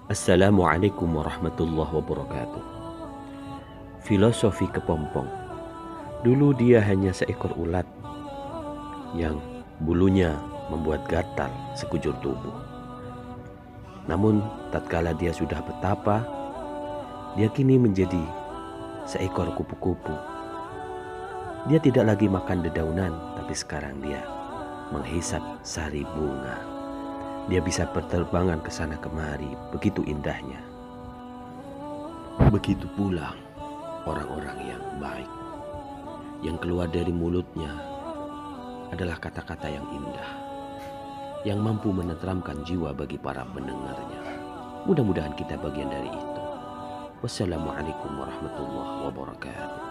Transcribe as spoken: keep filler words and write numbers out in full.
Assalamualaikum warahmatullahi wabarakatuh. Filosofi kepompong. Dulu dia hanya seekor ulat yang bulunya membuat gatal sekujur tubuh. Namun tatkala dia sudah bertapa, dia kini menjadi seekor kupu-kupu. Dia tidak lagi makan dedaunan, tapi sekarang dia menghisap sari bunga. Dia bisa berterbangan ke sana kemari, begitu indahnya. Begitu pula orang-orang yang baik. Yang keluar dari mulutnya adalah kata-kata yang indah, yang mampu menenteramkan jiwa bagi para pendengarnya. Mudah-mudahan kita bagian dari itu. Wassalamualaikum warahmatullahi wabarakatuh.